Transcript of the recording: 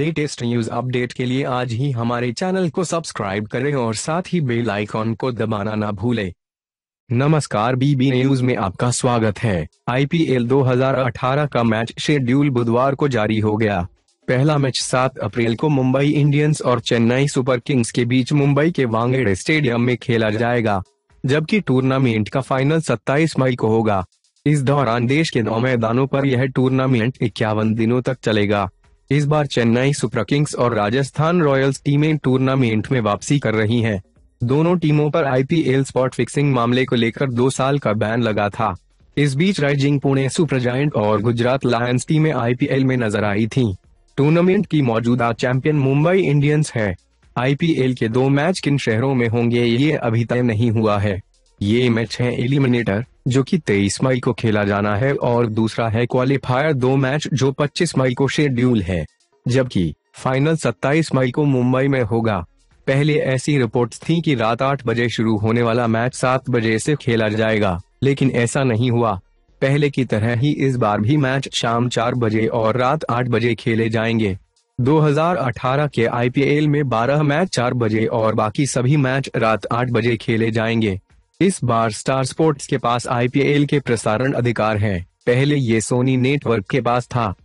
Latest news update के लिए आज ही हमारे चैनल को सब्सक्राइब करें और साथ ही बेल आइकॉन को दबाना ना भूलें। नमस्कार, बीबी न्यूज में आपका स्वागत है। आईपीएल 2018 का मैच शेड्यूल बुधवार को जारी हो गया। पहला मैच 7 अप्रैल को मुंबई इंडियंस और चेन्नई सुपर किंग्स के बीच मुंबई के वांगेड़े स्टेडियम में खेला जाएगा, जबकि टूर्नामेंट का फाइनल 27 मई को होगा। इस दौरान देश के 9 मैदानों पर यह टूर्नामेंट 51 दिनों तक चलेगा। इस बार चेन्नई सुपर किंग्स और राजस्थान रॉयल्स टीमें टूर्नामेंट में वापसी कर रही हैं। दोनों टीमों पर आईपीएल स्पॉट फिक्सिंग मामले को लेकर 2 साल का बैन लगा था। इस बीच राइजिंग पुणे सुपरजायंट और गुजरात लायंस टीमें आईपीएल में नजर आई थीं। टूर्नामेंट की मौजूदा चैंपियन मुंबई इंडियंस है। आईपीएल के 2 मैच किन शहरों में होंगे ये अभी तय नहीं हुआ है। ये मैच है एलिमिनेटर, जो कि 23 मई को खेला जाना है, और दूसरा है क्वालिफायर 2 मैच जो 25 मई को शेड्यूल है, जबकि फाइनल 27 मई को मुंबई में होगा। पहले ऐसी रिपोर्ट्स थी कि रात 8 बजे शुरू होने वाला मैच 7 बजे से खेला जाएगा, लेकिन ऐसा नहीं हुआ। पहले की तरह ही इस बार भी मैच शाम 4 बजे और रात 8 बजे खेले जाएंगे। 2018 के आईपीएल में 12 मैच 4 बजे और बाकी सभी मैच रात 8 बजे खेले जाएंगे। इस बार स्टार स्पोर्ट्स के पास आईपीएल के प्रसारण अधिकार हैं। पहले ये सोनी नेटवर्क के पास था।